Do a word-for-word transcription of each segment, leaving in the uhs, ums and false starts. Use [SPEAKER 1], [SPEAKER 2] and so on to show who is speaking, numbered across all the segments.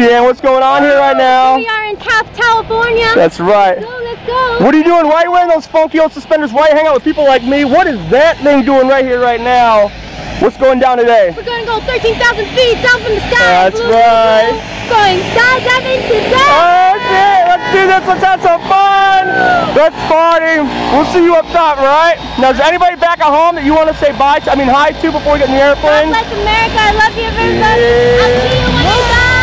[SPEAKER 1] Christianne, what's going on here right now?
[SPEAKER 2] We are in Taft, California.
[SPEAKER 1] That's right.
[SPEAKER 2] Let's go, let's go.
[SPEAKER 1] What are you doing? Why are you wearing those funky old suspenders? Why are you hanging out with people like me? What is that thing doing right here, right now? What's going down today?
[SPEAKER 2] We're going to go thirteen thousand feet down from the sky.
[SPEAKER 1] That's right.
[SPEAKER 2] Going skydiving today.
[SPEAKER 1] Okay, let's do this. Let's have some fun. Let's party. We'll see you up top, right? Now, is there anybody back at home that you want to say bye to? I mean, hi to before we get in the airplane?
[SPEAKER 2] God bless America. I love you, everybody.
[SPEAKER 1] Yeah.
[SPEAKER 2] I'll see you when you die.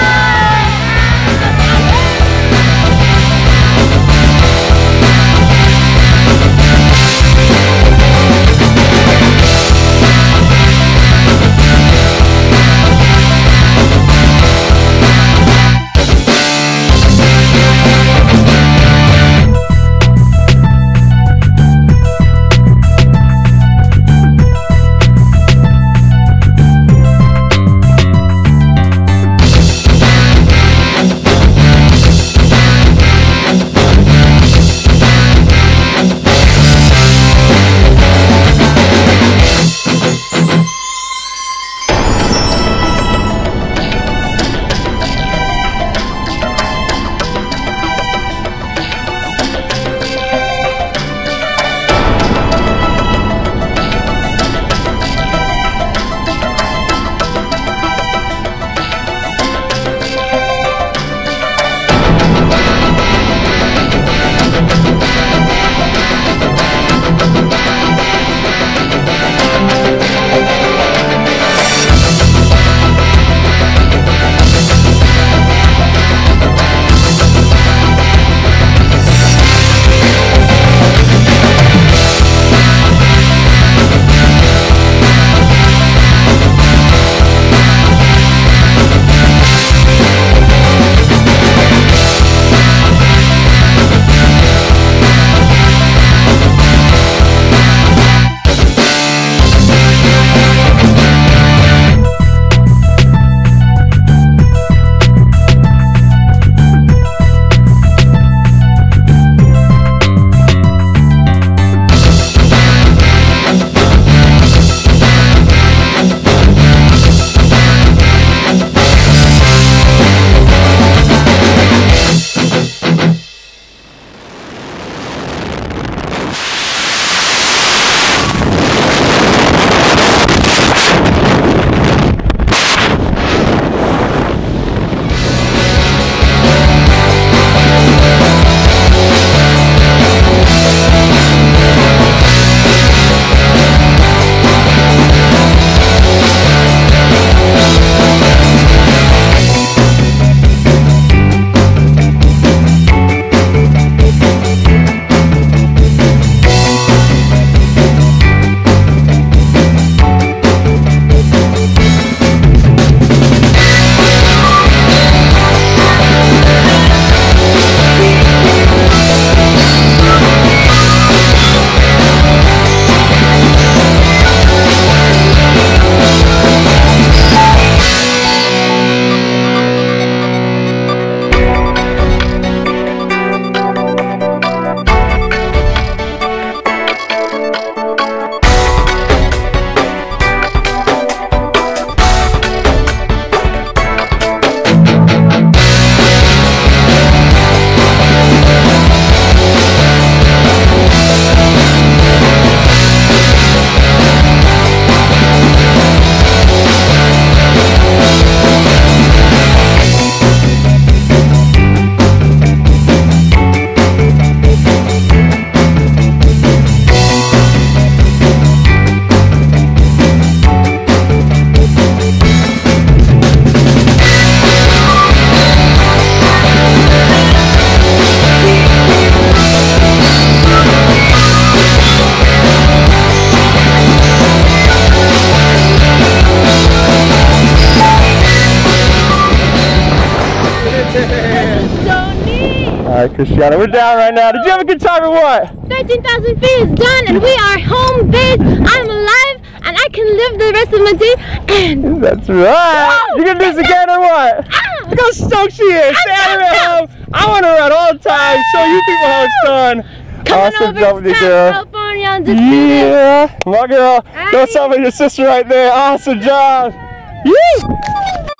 [SPEAKER 1] Alright, Christianne, we're down right now. Did you have a good time or what?
[SPEAKER 2] thirteen thousand feet is done and we are home base. I'm alive and I can live the rest of my day. And
[SPEAKER 1] that's right. Whoa, you gonna do this again or what? Ah, look how stoked she is. Saturday at home. I want to run all the time. Show you people how it's done.
[SPEAKER 2] Come
[SPEAKER 1] awesome
[SPEAKER 2] on over
[SPEAKER 1] job with
[SPEAKER 2] to
[SPEAKER 1] you, girl.
[SPEAKER 2] California and just do
[SPEAKER 1] Yeah,
[SPEAKER 2] this.
[SPEAKER 1] my girl.
[SPEAKER 2] Hi.
[SPEAKER 1] Don't tell me your sister right there. Awesome job. Woo!